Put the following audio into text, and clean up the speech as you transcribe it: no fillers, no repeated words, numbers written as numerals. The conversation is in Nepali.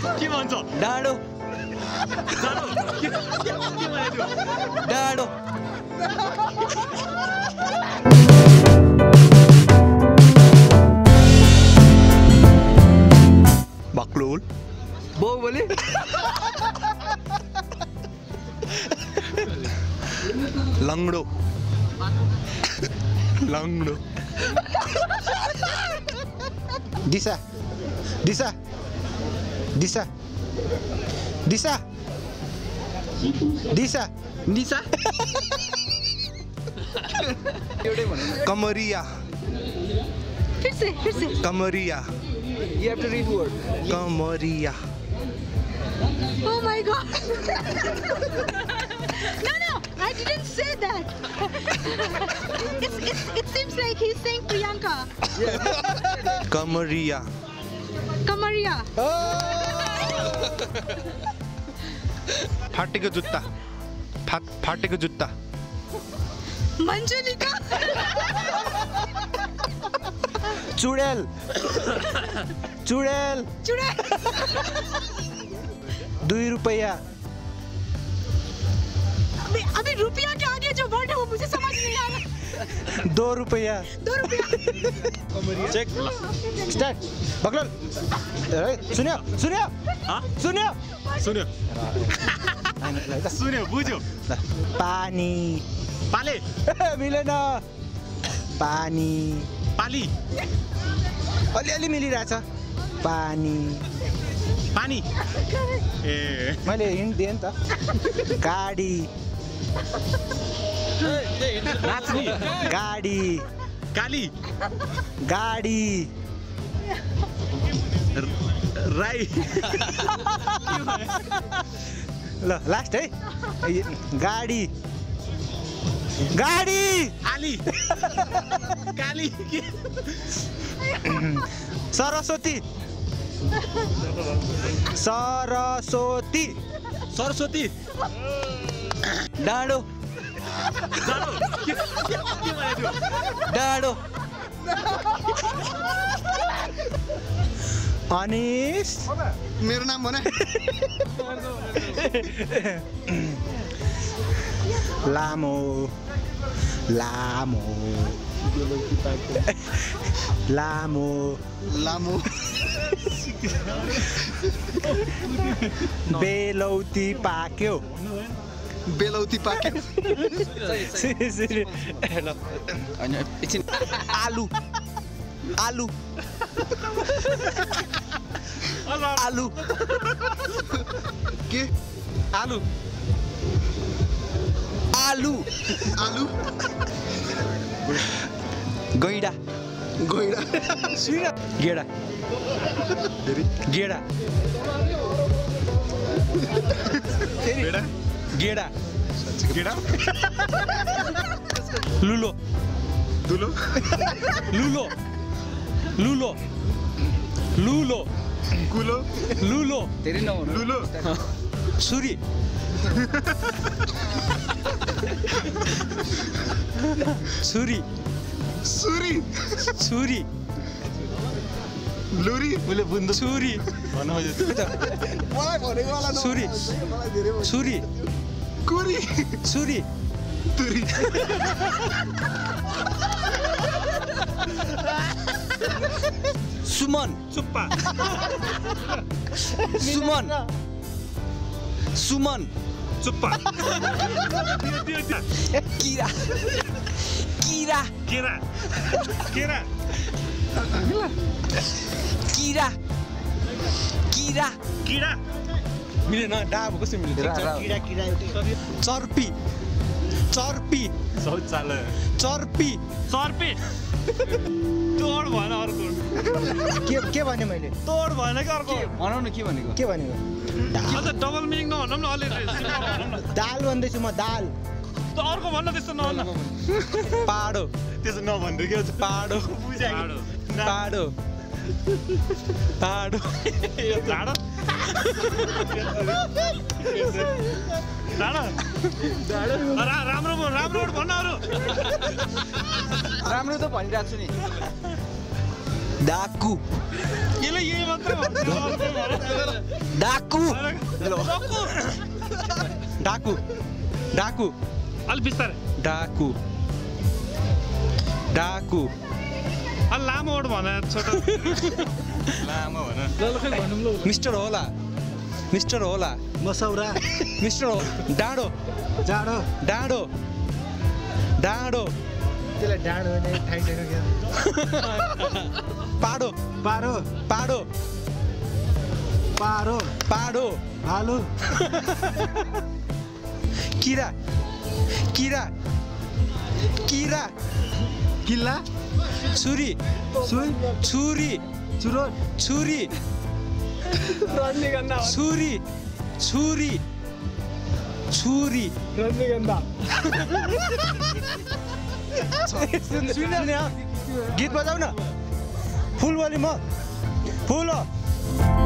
के भन्छ डाँडो डाँडो बक्लोल बाहुबली लंगड़ो लंगड़ो दिशा दिशा दिशा दिशा दिशा निशा कमरिया फिर से कमरिया You have to read word. कमरिया Oh my god. No, I didn't say that. It seems like he's saying Priyanka. कमरिया Kamaria. फाटेको जुत्ता फाटेको जुत्ता Manjulika. चुड़ैल चुड़ैल Chudai. 2 रुपैया अभी रुपया के आगे जो वर्ड है वो मुझे समझ नहीं आ रहा. 2 रुपैया 2 रुपया. चेक स्टार्ट बक्लोल सुन्यो सुन्यो सुन्यो सुन्यो सुन्यो बुझ्यो पानी पाले मिलेन पानी पाली अलिअलि मिलिरहेछ पानी पानी ए मैले हिन्ट दिएँ नि त गाडी नाच्ने गाडी काली गाडी राई ल लास्ट है गाडी गाडी आली काली सरस्वती सरस्वती सरस्वती डाँडो डाँडो अनिस मेरो नाम भन लामो लामो लामो लामो बेलौती पाक्यो बेलौती पाक्यो आलु आलु आलु के आलु आलु आलु गैडा गैडा गेडा गेडा बेडा गेडा गेडा लुलो दुलो लुलो लुलो लुलो कुलो लुलो धेरै नहुनु लुलो सुरी सुरी सुरी छुरी लुरी मैले बुझ्नु छुरी मलाई भनेको वाला सुरी मलाई धेरै छुरी कुरी छुरी तुरी सुमन चुप्पा सुमन सुमन चुप्पा किरा किरा केरा केरा किरा किरा किरा मिलेन डाब कसरी मिल्छ किरा किरा चर्पी चर्पी शौचालय चर्पी सर्पे तोड भएन अर्को के भने मैले तोड भएन कि अर्को भनौ न के भनेको के भनेको अन्त डबल मिनिङ नभनौँ न अलिअलि दाल भन्दैछु म दाल त अर्को भन्न त्यस्तो नभन्न पाडो त्यसो नभन्नु के हुन्छ पाडो बुझायो पाडो पाडो यो झाडो झाडो राम्रो राम्रो भन्न अरू राम्रो त भनिरहेको छु नि डाकु यसले यही मात्रै भन्छ डाकु डाकु डाकु अलि बिस्तारै डाकु डाकु अलि लामो वर्ड भने छोटो लामो भन मिस्टर होला मिस्टर होला मसौरा मिस्टर हो डाँडो जाडो डाँडो डाँडो त्यसलाई डाँडो भने ठाइ छैन पाडो पारो पाडो पारो पाडो भालु किरा किरा किरा किल्ला छुरी सुई छुरी चुरोट छुरी छुरी छुरी छुरी गीत बजाऊ न फुल वाली म फुल हो